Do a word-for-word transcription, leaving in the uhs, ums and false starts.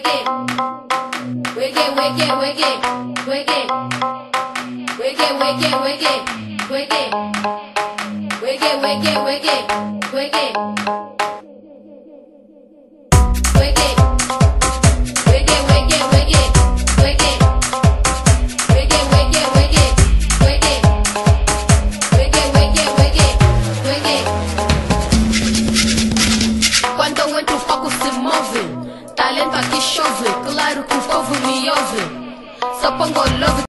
wicked, wicked, wicked, wicked, wicked, wicked, wicked, wicked, wicked, wicked, wicked, wicked, wicked.